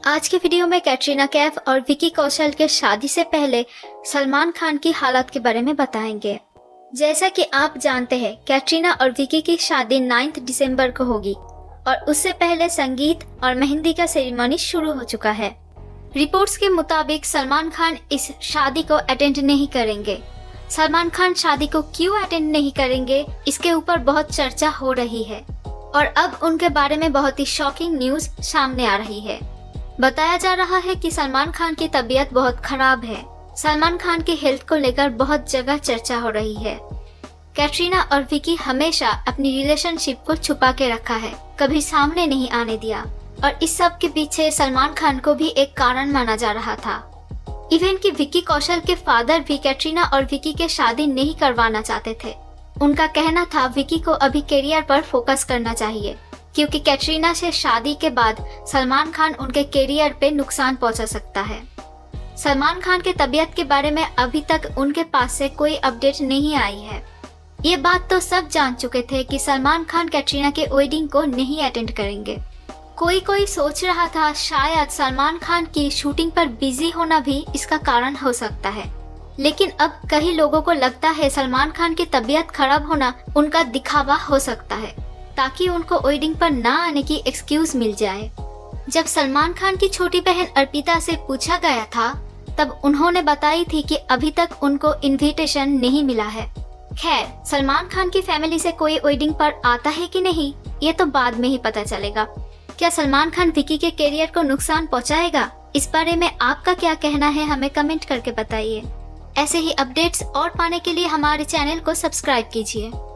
आज के वीडियो में कैटरीना कैफ और विकी कौशल के शादी से पहले सलमान खान की हालत के बारे में बताएंगे। जैसा कि आप जानते हैं, कैटरीना और विकी की शादी 9 दिसंबर को होगी और उससे पहले संगीत और मेहंदी का सेरेमनी शुरू हो चुका है। रिपोर्ट्स के मुताबिक सलमान खान इस शादी को अटेंड नहीं करेंगे। सलमान खान शादी को क्यों अटेंड नहीं करेंगे, इसके ऊपर बहुत चर्चा हो रही है और अब उनके बारे में बहुत ही शॉकिंग न्यूज सामने आ रही है। बताया जा रहा है कि सलमान खान की तबीयत बहुत खराब है। सलमान खान की हेल्थ को लेकर बहुत जगह चर्चा हो रही है। कैटरीना और विकी हमेशा अपनी रिलेशनशिप को छुपा के रखा है, कभी सामने नहीं आने दिया और इस सब के पीछे सलमान खान को भी एक कारण माना जा रहा था। इवन कि विकी कौशल के फादर भी कैटरीना और विकी के शादी नहीं करवाना चाहते थे। उनका कहना था विकी को अभी करियर पर फोकस करना चाहिए, क्योंकि कैटरीना से शादी के बाद सलमान खान उनके करियर पे नुकसान पहुंचा सकता है। सलमान खान के तबीयत के बारे में अभी तक उनके पास से कोई अपडेट नहीं आई है। ये बात तो सब जान चुके थे कि सलमान खान कैटरीना के वेडिंग को नहीं अटेंड करेंगे। कोई सोच रहा था शायद सलमान खान की शूटिंग पर बिजी होना भी इसका कारण हो सकता है, लेकिन अब कई लोगों को लगता है सलमान खान की तबीयत खराब होना उनका दिखावा हो सकता है, ताकि उनको वेडिंग पर ना आने की एक्सक्यूज मिल जाए। जब सलमान खान की छोटी बहन अर्पिता से पूछा गया था, तब उन्होंने बताई थी कि अभी तक उनको इनविटेशन नहीं मिला है। खैर, सलमान खान की फैमिली से कोई वेडिंग पर आता है कि नहीं, ये तो बाद में ही पता चलेगा। क्या सलमान खान विकी के करियर को नुकसान पहुंचाएगा? इस बारे में आपका क्या कहना है, हमें कमेंट करके बताइए। ऐसे ही अपडेट्स और पाने के लिए हमारे चैनल को सब्सक्राइब कीजिए।